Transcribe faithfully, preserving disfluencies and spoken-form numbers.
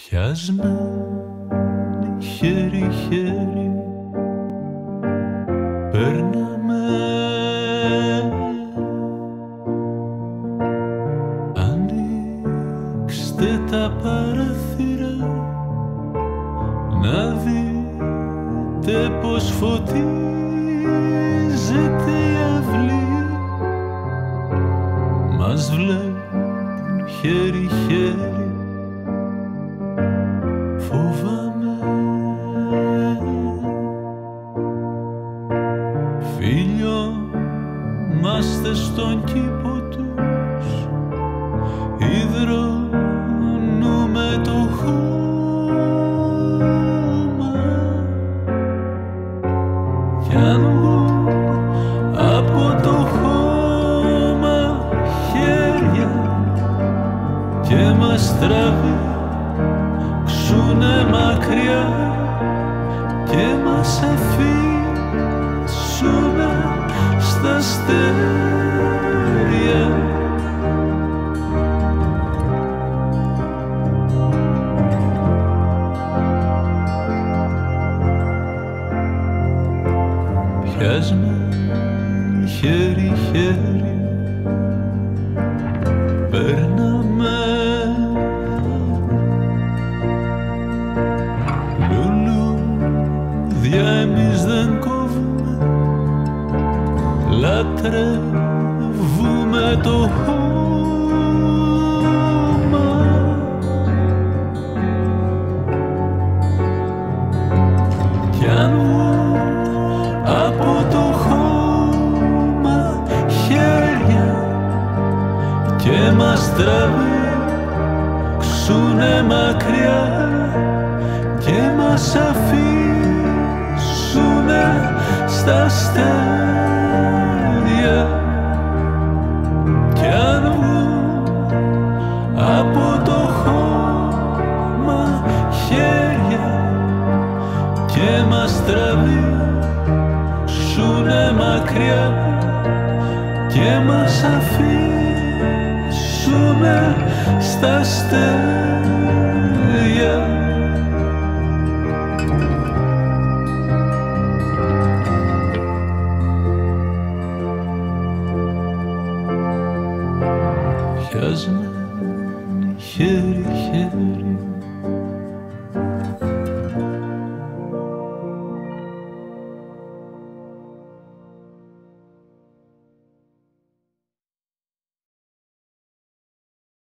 Πιασμένοι χέρι-χέρι περνάμε, ανοίξτε τα παράθυρα να δείτε πως φωτίζεται η αυλή. Μας βλέπουν χέρι-χέρι, φοβάμαι. Φιλιόμαστε στον κήπο τους, υδρώνουμε το χώμα κι αν βγουν από το χώμα χέρια και μας τραβήξουνε μακριά και μας αφήσουνε στα αστέρια. Πιασμένοι χέρι-χέρι περνάμε, λουλούδια εμείς δεν κόβουμε, λατρεύουμε το χώμα κι αν βγουν από το χώμα χέρια και μας τραβήξουνε μακριά και μας αφήσουνε στα αστέρια κι αν βγουν από το χώμα χέρια και μας τραβήξουνε μακριά και μας αφήσουνε στα αστέρια. Πιασμένοι χέρι-χέρι